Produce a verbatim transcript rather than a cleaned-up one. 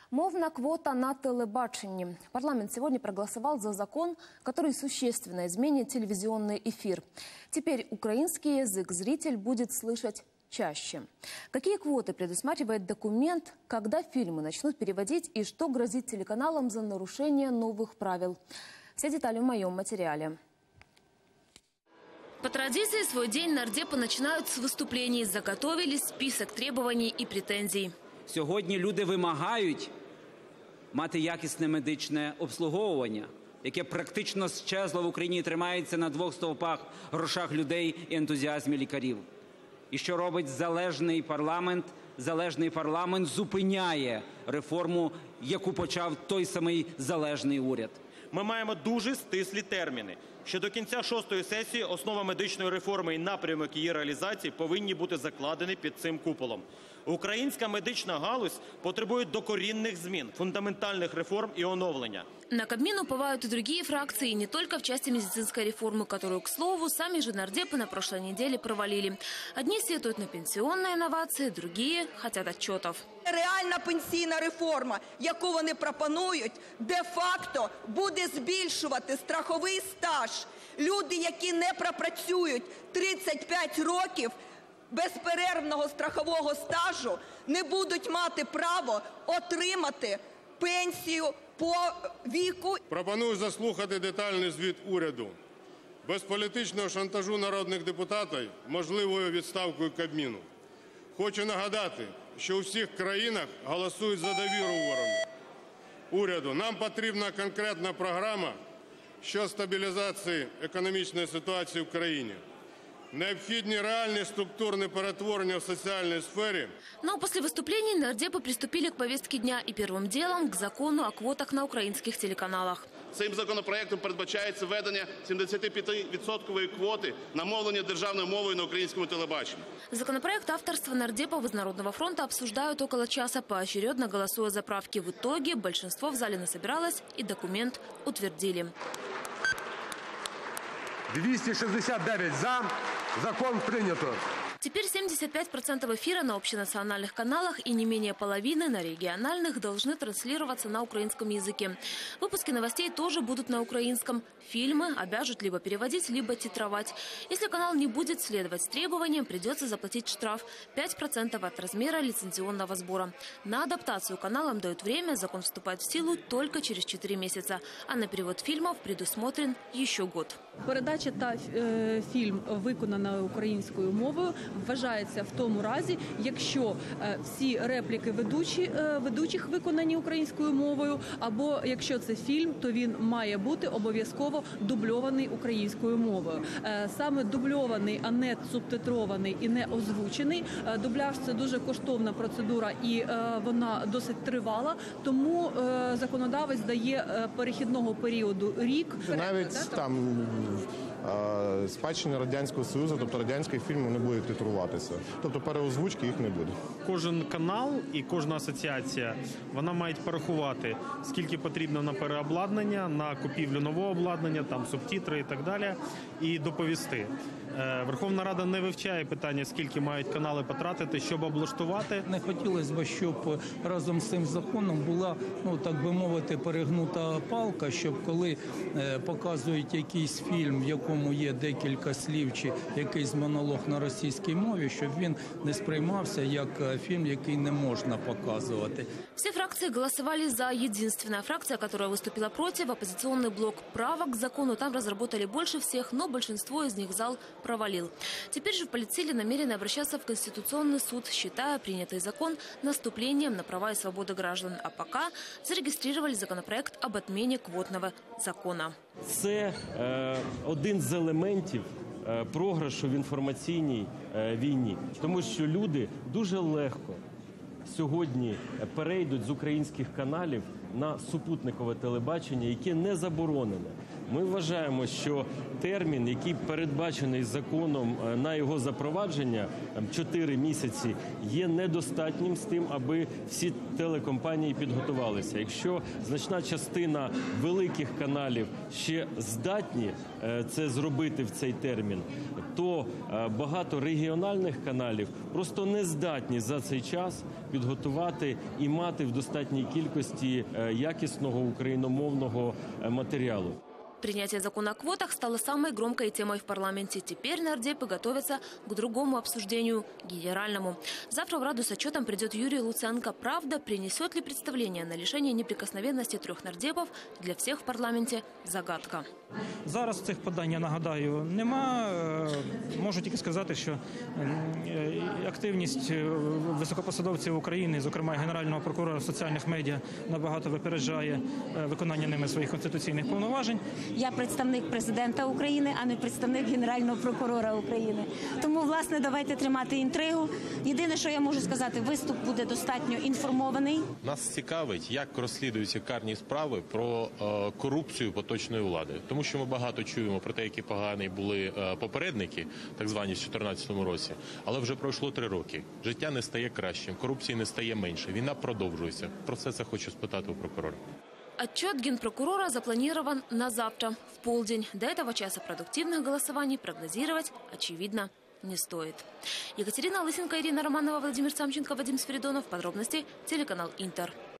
Мовна квота на телебачении. Парламент сегодня проголосовал за закон, который существенно изменит телевизионный эфир. Теперь украинский язык зритель будет слышать чаще. Какие квоты предусматривает документ, когда фильмы начнут переводить и что грозит телеканалам за нарушение новых правил? Все детали в моем материале. По традиции свой день нардепы начинают с выступлений. Заготовили список требований і претензій. Сьогодні люди вимагають мати якісне медичне обслуговування, яке практично щезло в Україні і тримається на двох стовпах – грошах людей і ентузіазмі лікарів. І що робить залежний парламент? Залежний парламент зупиняє реформу, яку почав той самий залежний уряд. Ми маємо дуже стислі терміни. Ще до кінця шостої сесії основа медичної реформи і напрямок її реалізації повинні бути закладені під цим куполом. Українська медична галузь потребує докорінних змін, фундаментальных реформ и оновления. На Кабмин уповают и другие фракции, не только в части медицинской реформы, которую, к слову, сами же нардепы на прошлой неделе провалили. Одни сетуют на пенсионные инновации, другие хотят отчетов. Реальна пенсійна реформа, яку вони пропонують, де-факто буде збільшувати страховий стаж. Люди, які не пропрацюють тридцять п'ять років, безперервного страхового стажу, не будуть мати право отримати пенсію по віку. Пропоную заслухати детальний звіт уряду. Без політичного шантажу народних депутатів, можливою відставкою Кабміну. Хочу нагадати, що у всіх країнах голосують за довіру уряду. Нам потрібна конкретна програма щодо стабілізації економічної ситуації в країні. Необходимы реальные структурные перетворения в социальной сфере. Но после выступлений нардепы приступили к повестке дня и первым делом к закону о квотах на украинских телеканалах. Цим законопроектом передбачається введення семидесятипятивідсоткової квоти на мовлення державною мовою на українському телебаченні. Законопроект авторства нардепов из Народного фронта обсуждают около часа, поочередно голосуя за правки. В итоге большинство в зале насобиралось и документ утвердили. двести шестьдесят девять за. Закон принято. Теперь семьдесят пять процентов эфира на общенациональных каналах и не менее половины на региональных должны транслироваться на украинском языке. Выпуски новостей тоже будут на украинском. Фильмы обяжут либо переводить, либо титровать. Если канал не будет следовать требованиям, придется заплатить штраф пять процентов от размера лицензионного сбора. На адаптацию каналам дают время, закон вступает в силу только через четыре месяца. А на перевод фильмов предусмотрен еще год. Передача та е, фільм виконана українською мовою вважається в тому разі, якщо е, всі репліки ведучі, е, ведучих виконані українською мовою, або якщо це фільм, то він має бути обов'язково дубльований українською мовою. Е, саме дубльований, а не субтитрований і не озвучений. Е, дубляж – це дуже коштовна процедура і е, вона досить тривала, тому е, законодавець дає е, перехідного періоду рік. Навіть там спадщини Радянського Союзу, тобто радянські фільми не будуть титруватися. Тобто переозвучки їх не буде. Кожен канал і кожна асоціація, вона мають порахувати, скільки потрібно на переобладнання, на купівлю нового обладнання, там субтитри і так далі, і доповісти. Верховна Рада не вивчає питання, скільки мають канали потратити, щоб облаштувати. Не хотілося б, щоб разом з цим законом була, ну так би мовити, перегнута палка, щоб коли е, показують якийсь фільм, в якому є декілька слів чи якийсь монолог на російській мові, щоб він не сприймався як фільм, який не можна показувати. Все фракции голосовали за. Единственная фракция, которая выступила против, оппозиционный блок правок к закону, там разработали больше всех, но большинство из них зал провалил. Теперь же в политсиле намерены обращаться в Конституционный суд, считая принятый закон наступлением на права и свободы граждан. А пока зарегистрировали законопроект об отмене квотного закона. Це е, один з елементів е, програшу в інформаційній е, війні. Тому що люди дуже легко сьогодні перейдуть з українських каналів на супутникове телебачення, яке не заборонене. Ми вважаємо, що термін, який передбачений законом на його запровадження, чотири місяці, є недостатнім з тим, аби всі телекомпанії підготувалися. Якщо значна частина великих каналів ще здатні це зробити в цей термін, то багато регіональних каналів просто не здатні за цей час підготувати і мати в достатній кількості якісного україномовного матеріалу. Принятие закона о квотах стало самой громкой темой в парламенте. Теперь нардепы готовятся к другому обсуждению – генеральному. Завтра в Раду с отчетом придет Юрий Луценко. Правда, принесет ли представление на лишение неприкосновенности трех нардепов для всех в парламенте – загадка. Зараз цих подань, я нагадаю, нема. Можу тільки сказати, що активність високопосадовців України, зокрема Генерального прокурора в соціальних медіа, набагато випереджає виконання ними своїх конституційних повноважень. Я представник президента України, а не представник Генерального прокурора України. Тому, власне, давайте тримати інтригу. Єдине, що я можу сказати, виступ буде достатньо інформований. Нас цікавить, як розслідуються карні справи про е, корупцію поточної влади. Тому що ми багато чуємо про те, які погані були е, попередники, так звані в дві тисячі чотирнадцятому році. Але вже пройшло три роки. Життя не стає кращим, корупції не стає менше, війна продовжується. Про все це хочу спитати у прокурора. Отчет генпрокурора запланирован на завтра, в полдень. До этого часа продуктивных голосований прогнозировать, очевидно, не стоит. Екатерина Лысенко, Ирина Романова, Владимир Самченко, Вадим Спиридонов. Подробности телеканал Интер.